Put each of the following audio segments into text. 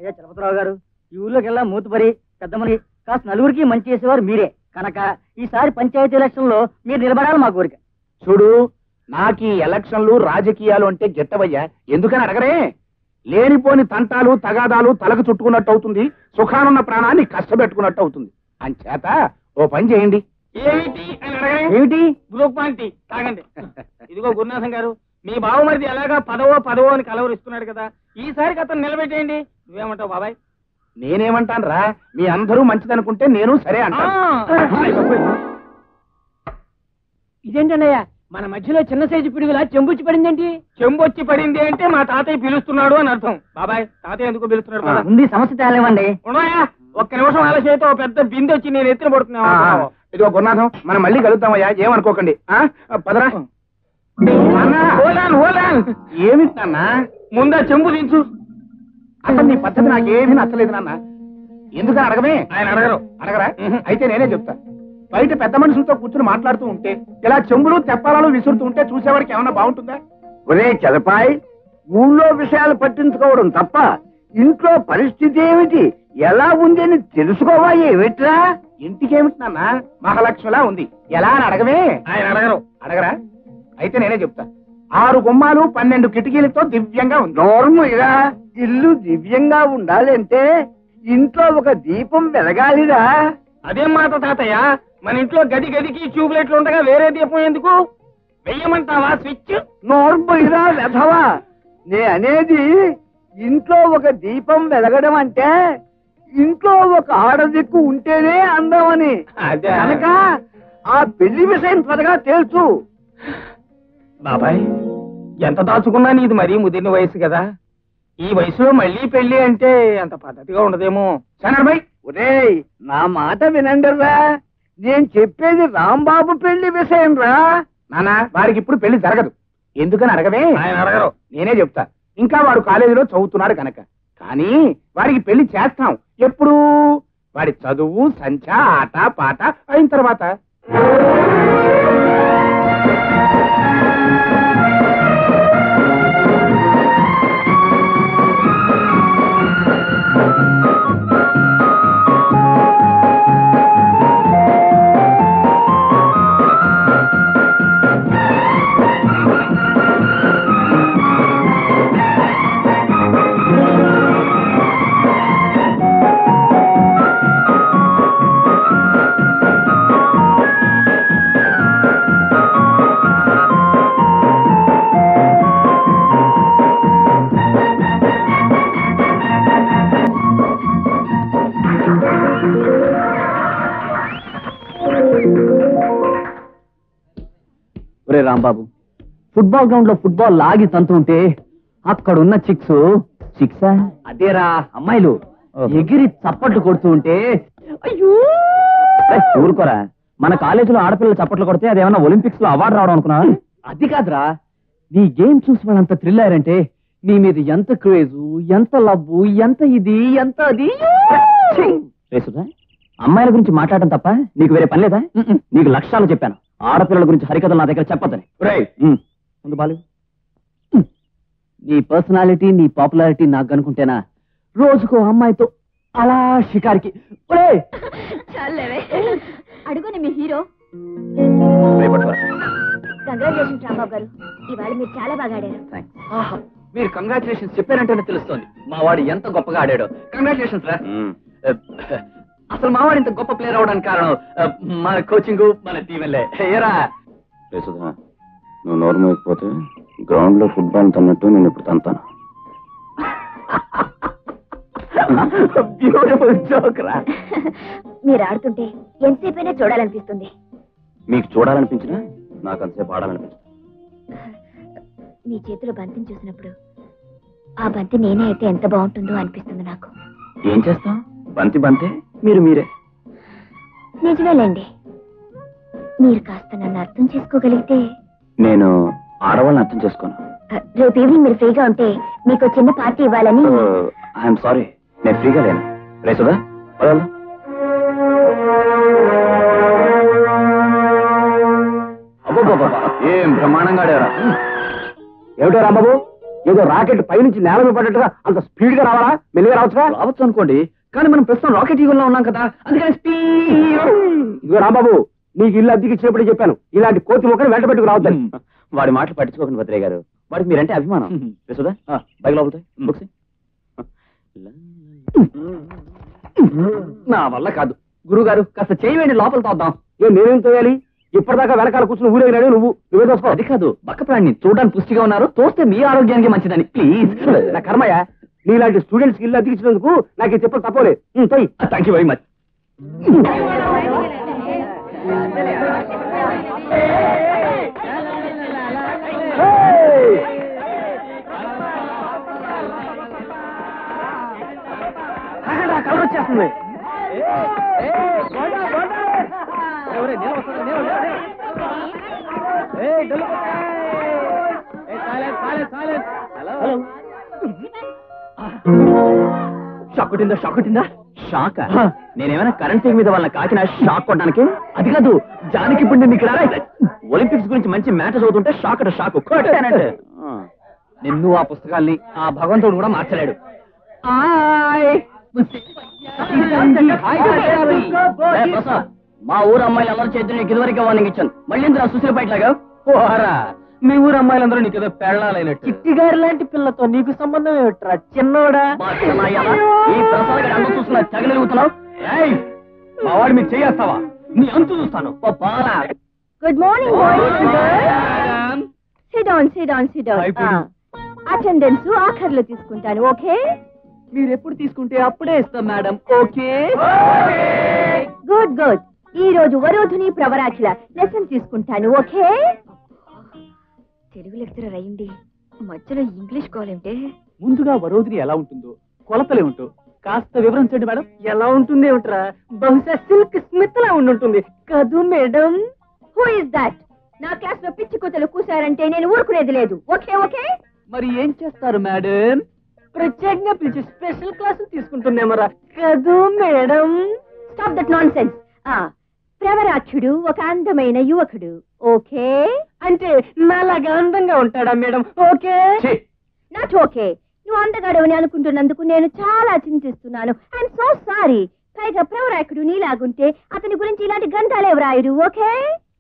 అయ్యా చలపతిరావు గారు, ఈ ఊర్లోకెల్లా మూతుపరి పెద్దమని కాస్త నలుగురికి మంచి చేసేవారు మీరే కనుక ఈసారి పంచాయతీ ఎలక్షన్ లో మీరు నిలబడాలి మా కోరిక. చూడు, నాకు ఈ ఎలక్షన్లు రాజకీయాలు అంటే గిట్టవయ్యా. ఎందుకని అడగరే? లేనిపోని తంటాలు తగాదాలు తలకు చుట్టుకున్నట్టు అవుతుంది, సుఖానున్న ప్రాణాన్ని కష్టపెట్టుకున్నట్టు అవుతుంది. అంచేత ఓ పని చేయండి. ఏమిటి అని అడగరే? ఏమిటి? గ్రూప్ పాయింట్ తాగండి. ఇదిగో గురునాథం గారు, మీ బావమరిది ఎలాగా పదవో అని కలవరిస్తున్నాడు కదా, ఈసారికి అతను నిలబెట్టేయండి. నువ్వేమంటావు బాబాయ్? నేనేమంటాను రా, మీ అందరూ మంచిదనుకుంటే నేను సరే అంటా. ఇదేంటన్నయ్యా, మన మధ్యలో చిన్న సైజు పిడుగులా చెంబుచ్చి పడిందేంటి? చెంబొచ్చి పడింది అంటే మా తాతయ్య పిలుస్తున్నాడు అని అర్థం. బాబాయ్, తాతయ్య ఎందుకు పిలుస్తున్నాడు కదా? ఉంది, సమస్య తేలేవండి. ఉన్నాయా? ఒక్క నిమిషం ఆలస్యంతో పెద్ద బిందె వచ్చి నేను ఎత్తున పడుతున్నా. ఇదిగో గురునాథం, మనం మళ్ళీ కలుద్దామయ్యా, ఏమనుకోకండి. పదరా. ఏమిటి నాన్న? ముందా చెంబు దించు. అసలు నీ పద్ధతి నాకేమీ నచ్చలేదు నాన్న. ఎందుకని అడగమే? ఆయన అడగరు. అడగరా? అయితే నేనే చెప్తా. బయట పెద్ద మనుషులతో కూర్చుని మాట్లాడుతూ ఉంటే ఇలా చెంబులు తెప్పాలను విసురుతూ ఉంటే చూసేవాడికి ఏమన్నా బాగుంటుందా? ఒరే చలపాయ్, ఊళ్ళో విషయాలు పట్టించుకోవడం తప్ప ఇంట్లో పరిస్థితి ఏమిటి, ఎలా ఉంది అని తెలుసుకోవా? ఏమిట్రా? ఇంటికేమిటి నాన్న, మహాలక్ష్మిలా ఉంది, ఎలా అని అడగమే? ఆయన అడగరు. అడగరా? అయితే నేనే చెప్తా. 6 గుమ్మాలు 12 కిటికీలతో దివ్యంగా ఉంది. నోర్మురా, ఇల్లు దివ్యంగా ఉండాలంటే ఇంట్లో ఒక దీపం వెలగాలిరా. అదేం మాట తాతయ్య, మన ఇంట్లో గది గదికి ట్యూబ్లైట్లు ఉండగా వేరే దీపం ఎందుకు? వెయ్యమంటావా స్విచ్? నోర్మురా వెధవా, నే అనేది ఇంట్లో ఒక దీపం వెలగడం అంటే ఇంట్లో ఒక ఆడదిక్కు ఉంటేనే అందమని. కనుక ఆ పెళ్లి విషయం త్వరగా తెలుసు. బాబాయ్, ఎంత దాచుకున్నా నీది మరీ ముదిరిన వయసు కదా, ఈ వయసులో మళ్ళీ పెళ్లి అంటే అంత పద్ధతిగా ఉండదేమో. సనర్భయ్, ఒరేయ్, నా మాట వినండిరా, నేను చెప్పేది రాంబాబు పెళ్లి విషయం రా. నాన్న, వారికి ఇప్పుడు పెళ్లి జరగదు. ఎందుకని అడగవే? ఆయన అడగరు. నేనే చెప్తా. ఇంకా వాడు కాలేజీలో చదువుతున్నాడు కనుక. కానీ వారికి పెళ్లి చేస్తాం ఎప్పుడు? వాడి చదువు సంచ ఆట పాట అయిన తర్వాత. ఒరే రాంబాబు, ఫుట్బాల్ గ్రౌండ్ లో ఫుట్బాల్ లాగి తంతుంటే అక్కడున్న చిక్సా అదేరా అమ్మాయిలు ఎగిరి చప్పట్లు కొడుతూ ఉంటే అయ్యో ఊరుకోరా. మన కాలేజీలో ఆడపిల్లలు చప్పట్లు కొడితే అదేమన్నా ఒలింపిక్స్ లో అవార్డు రావడం అనుకున్నా? అది కాదురా, నీ గేమ్ చూసి వాళ్ళంత థ్రిల్ అయ్యారంటే నీ మీద ఎంత క్రేజు, ఎంత లవ్వు, ఎంత ఇది, ఎంత అది. రేసుదా, అమ్మాయిల గురించి మాట్లాడటం తప్ప నీకు వేరే పని లేదా? నీకు లక్ష్యాలు చెప్పాను, ఆడపిల్లల గురించి హరికథలు నా దగ్గర చెప్పొద్దని. ముందు బాలు, నీ పర్సనాలిటీ నీ పాపులారిటీ నాకు కనుకుంటేనా రోజుకో అమ్మాయితో అలా షికారికి. అడుగుని మీ హీరో. కంగ్రాచులేషన్స్ రాంబాబు గారు, ఇవాళ మీరు చాలా బాగా ఆడారు. మీరు కంగ్రాచులేషన్స్ చెప్పారంటేనే తెలుస్తోంది మా వాడు ఎంత గొప్పగా ఆడాడో. కంగ్రాచులేషన్స్ రా. అసలు మావాడు ఇంత గొప్ప ప్లేయర్ అవడానికి కారణం మన కోచింగ్, మన దీవెనలే. ఏరా రేసుదా, నువ్వు నోరు మోయకపోతే గ్రౌండ్ లో ఫుట్బాల్ తన్నట్టు నేను ఇప్పుడు తంతాను. బ్యూటిఫుల్ జోక్ రా. మీరు ఆడుతుంటే ఎంతసేపైనా చూడాలనిపిస్తుంది. మీకు చూడాలనిపించినా నాకు అంతసేపు ఆడాలనిపిస్తుంది. మీ చేతిలో బంతిని చూసినప్పుడు ఆ బంతి నేనే అయితే ఎంత బాగుంటుందో అనిపిస్తుంది నాకు. ఏం చేస్తాం, బంతి బంతే, మీరు మీరే. నిజమేలేండి, మీరు కాస్త నన్ను అర్థం చేసుకోగలిగితే. నేను ఆడవాళ్ళని అర్థం చేసుకోను. రేపు ఈవినింగ్ మీరు ఫ్రీగా ఉంటే మీకు చిన్న పార్టీ ఇవ్వాలని. ఐఎమ్ సారీ, నేను ఫ్రీగా లేను. రేసుదా, ఏం బ్రహ్మాండంగా ఆడారా. ఏమిటో రాంబాబు, ఏదో రాకెట్ పైనుంచి నేల మీద పడ్డట్టుగా అంత స్పీడ్ గా రావాలా? మెల్లిగా రావచ్చుగా? రావచ్చు అనుకోండి, కానీ మనం ప్రస్తుతం రాకెట్ ఈగల్లో ఉన్నాం కదా, అందుకని స్పీడ్. ఇదిగో రాంబాబు, నీకు ఇల్లు అద్దెకి ఇచ్చినప్పుడే చెప్పాను, ఇలాంటి కోతి మొక్కలు వెంట పెట్టుకు రావద్దని. వాడి మాటలు పట్టించుకోకండి భద్రయ్య గారు, వాడికి మీరంటే అభిమానం. తెలుసుదా? బైక్ లోపలికి బుక్స్. నా వల్ల కాదు గురుగారు, కాస్త చేయవేండి, లోపల తోద్దాం. నేనేం తోయాలి? ఇప్పటిదాకా వెనకాల కూర్చుని ఊరేగినాడు నువ్వే తోసుకో. అది కాదు, బక్క ప్రాణిని చూడడానికి పుష్టిగా ఉన్నారు, తోస్తే మీ ఆరోగ్యానికి మంచిదని. ప్లీజ్. నా కర్మయ్య, నీలాంటి స్టూడెంట్స్ ఇల్లు అద్దెకిచ్చినందుకు నాకు ఈ చెప్పలు తప్పలే. Thank you very much. Colour వచ్చేస్తుంది. షాక్ కొట్టిందా? షాక్ కొట్టిందా? షాక్? నేనేమైనా కరెంట్ తీగ మీద వాళ్ళ కాకినా షాక్ కొట్టడానికి? అది కాదు, జానికి ఇప్పుడు నేను ఇక్కడ ఒలింపిక్స్ గురించి మంచి మ్యాచ్ చదువుతుంటే షాక్ అట షాక్ కొట్టానంటే. నిన్ను ఆ పుస్తకాల్ని ఆ భగవంతుడు కూడా మార్చలేడు. మా ఊరు అమ్మాయిలు అందరూ చేతులు నీకు ఇదివరకే వార్నింగ్ ఇచ్చాను, మళ్ళీ ఇందులో సుశీల బయటలాగా పోరా. మీ ఊరు అమ్మాయిలందరూ నీకు ఏదో పెళ్ళాలైనట్టు. చిట్టి గారి లాంటి పిల్లతో నీకు సంబంధం ఏమిట్రా చిన్నోడా? ఈ ప్రసాద్ గారి అందరూ చూస్తున్నా తగలెలుగుతున్నావు. మా వాడు మీకు చేయేస్తావా? నీ అంతు చూస్తాను. Good morning boys. Sit down, sit down, sit down. Attendance ఆఖర్లో తీసుకుంటాను, ఓకే? మీరు ఎప్పుడు తీసుకుంటే అప్పుడే ఇస్తాం మేడం. ఓకే. Good good. ఈ రోజు వరోధుని ప్రవరాఖిల లెసన్ తీసుకుంటాను, ఓకే? తెలుగు లెక్చరర్ అయ్యింది, మధ్యలో ఇంగ్లీష్ కాలేంటే. ముందుగా వరోధిని ఎలా ఉంటుందో కొలతలే ఉంటూ కాస్త వివరించండి మేడం. ఎలా ఉంటుంది ఏమిట్రా? బహుశా సిల్క్ స్మిత్ లా ఉండుంటుంది కదూ మేడం? Who is that? నా క్లాస్ లో పిచ్చి కూతలు కూసారంటే నేను ఊరుకునేది లేదు, ఓకే? ఓకే. మరి ఏం చేస్తారు మేడం? ప్రత్యేకంగా పిలిచి స్పెషల్ క్లాసులు తీసుకుంటుందేమరా కదూ madam? Stop that nonsense. ప్రవరాఖ్యుడు ఒక అందమైన యువకుడు, ఓకే? అంటే నాలాగా అందంగా ఉంటాడా మేడం? ఓకే. Not okay. నువ్వు అందగాడవని అనుకుంటున్నందుకు నేను చాలా చింతిస్తున్నాను. I'm so sorry. పైగా ప్రవరాఖ్యుడు నీలాగుంటే అతని గురించి ఇలాంటి గ్రంథాలే వ్రాయుడు, ఓకే?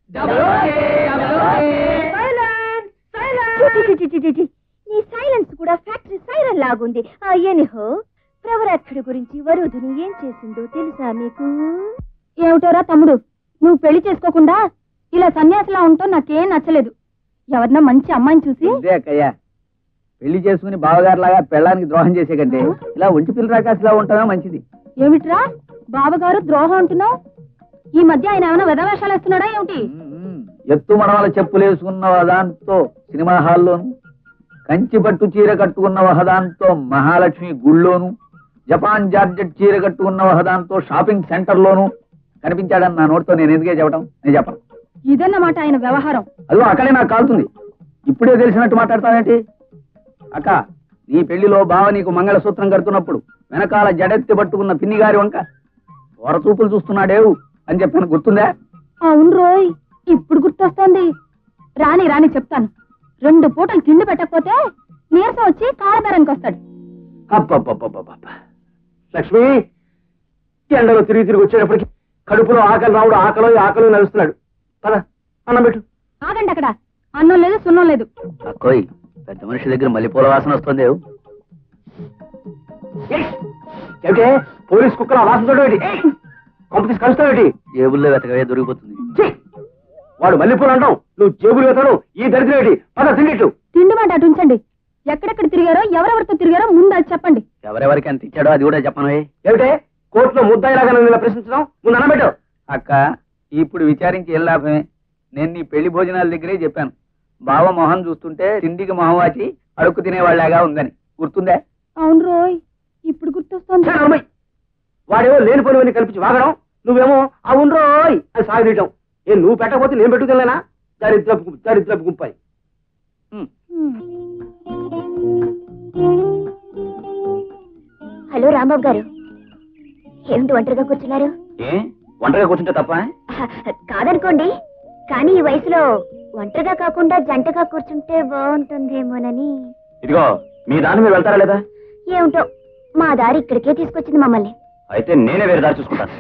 నీ సైలెన్స్ కూడా ఫ్యాక్టరీ సైరన్ లాగుంది. ఎనిహో, ప్రవరాఖ్యుడు గురించి వరుధుని ఏం చేసిందో తెలుసా మీకు? ఏమిటోరా తమ్ముడు, నువ్వు పెళ్లి చేసుకోకుండా ఇలా సన్యాసిలా ఉంటో నాకేం నచ్చలేదు. ఎవరన్నా మంచి అమ్మాయిని చూసి అక్కయ్యా, పెళ్లి చేసుకుని బావగారులాగా పెళ్ళానికి ద్రోహం చేసే కంటే ఇలా ఒంటి పిల్ల రాకాసిలా ఉంటామే మంచిది. ఏమిట్రా బావగారు ద్రోహం అంటున్నావు? ఈ మధ్య ఆయన ఏమైనా వెధవేషాలు వేస్తున్నాడా ఏమిటి? ఎత్తు మడవల చెప్పులు వేసుకున్న వదాంతో సినిమా హాల్లోను, కంచి పట్టు చీర కట్టుకున్న వహదాంతో మహాలక్ష్మి గుళ్ళోను, జపాన్ జార్జెట్ చీర కట్టుకున్న వహదాంతో షాపింగ్ సెంటర్ లోను కనిపించాడని నా నోటితో నేను ఎందుకే చెప్పడం? నేను చెప్పను. ఇదన్నమాట ఆయన వ్యవహారం. అదిగో అక్కడే నాకు కాలుతుంది. ఇప్పుడే తెలిసినట్టు మాట్లాడతావేంటి? అక్క, నీ పెళ్లిలో బావ నీకు మంగళసూత్రం కడుతున్నప్పుడు వెనకాల జడెత్తి పట్టుకున్న పిన్ని గారి వంక వరచూపులు చూస్తున్నాడేవు అని చెప్పాను, గుర్తుందా? అవును రోయ్, ఇప్పుడు గుర్తొస్తోంది. రాని రాని చెప్తాను. 2 పూటలు తిండి పెట్టకపోతే నీరసం వచ్చి కాలబేరానికి వస్తాడు. అబ్బబ్బబ్బబ్బబ్బ. లక్ష్మి, ఎండలో తిరిగి తిరిగి వచ్చేటప్పటికి కడుపులో ఆకలి రావుడు ఆకలో నడుస్తున్నాడు. పద, అన్నం పెట్టు. ఆగండి అక్కడ. అన్నం లేదు సున్నం లేదు. అక్కోయ్, పెద్ద మనిషి దగ్గర మల్లెపూల వాసన వస్తుంది. ఏమిటే పోలీస్ కుక్కల వాసన చూడేటి? కంపెనీస్ కలుస్తావేటి? జేబుల్లో వెతకవే దొరికిపోతుంది. వాడు మల్లెపూలు అంటాం, నువ్వు జేబులు వెతడం ఈ దరిద్రేటి? పద తిండిట్లు. తిండి మాట అటు ఉంచండి. ఎక్కడెక్కడ తిరిగారో ఎవరెవరితో తిరిగారో ముందు అది చెప్పండి. ఎవరెవరికి ఎంత ఇచ్చాడో అది కూడా చెప్పను. ఏమిటే కోర్టులో ముద్దాయిలాగా నన్ను ఇలా ప్రశ్నించడం? ముందు అన్నబెట్టు. అక్క, ఇప్పుడు విచారించి ఏం లాభమే? నేను నీ పెళ్లి భోజనాల దగ్గరే చెప్పాను, బావ మొహం చూస్తుంటే తిండికి మొహం వాచి అడుక్కు తినేవాళ్ళగా ఉందని. గుర్తుందా? అవును రోయ్, ఇప్పుడు గుర్తొస్తోంది. వాడేమో లేని పనువని కల్పించి వాగడం, నువ్వేమో అవును రోయ్ అని సాగదీయటం. నువ్వు పెట్టకపోతే నేను పెట్టుకెళ్ళానా? దరిద్రపు గుంపాయి. హలో రాంబాబు గారు, ఏమిటి ఒంటరిగా కూర్చున్నారు? ఒంటరిగా కూర్చుంటే తప్ప? కాదనుకోండి, కానీ ఈ వయసులో ఒంటరిగా కాకుండా జంటగా కూర్చుంటే బాగుంటుందేమోనని. ఇదిగో మీ దాన్ని మీరు వెళ్తారా లేదా? ఏమిటో మా దారి ఇక్కడికే తీసుకొచ్చింది మమ్మల్ని. అయితే నేనే వేరే దారి చూసుకుంటాను.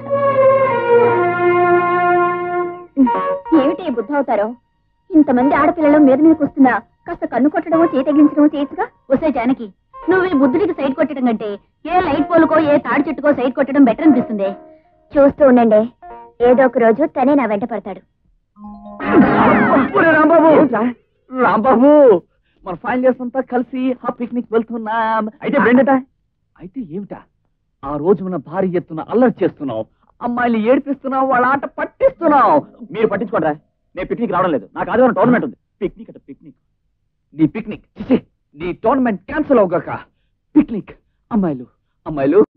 ఏమిటి బుద్ధ అవుతారో? ఇంతమంది ఆడపిల్లలు మీద మీదకి వస్తున్నా కాస్త కన్ను కొట్టడమో చేయి తగిలించడమో చేయొచ్చుగా. వస్తే జానకి, నువ్వు ఈ బుద్ధుడికి సైడ్ కొట్టడం కంటే ఏ లైట్ పోలుకో ఏ తాడి చెట్టుకో సైడ్ కొట్టడం బెటర్ అనిపిస్తుంది. చూస్తూ ఉండండి, ఏదో ఒక రోజు తనే నా వెంట పడతాడు. రాంబాబు, మన ఫైనల్ అంతా కలిసి ఆ పిక్నిక్ వెళ్తున్నాం. అయితే ఫ్రెండ్ అయితే ఏమిటా? ఆ రోజు మన భారీ ఎత్తున అల్లరి చేస్తున్నావు, అమ్మాయిని ఏడిపిస్తున్నావు, వాళ్ళ ఆట పట్టిస్తున్నావు. మీరు పట్టించుకోండి, నేను పిక్నిక్ రావడం లేదు. నాకు ఆదివారం టోర్నమెంట్ ఉంది. పిక్నిక్ అంటే పిక్నిక్, నీ పిక్నిక్ నీ టోర్నమెంట్ క్యాన్సిల్ అవగాక పిక్నిక్. అమ్మాయిలు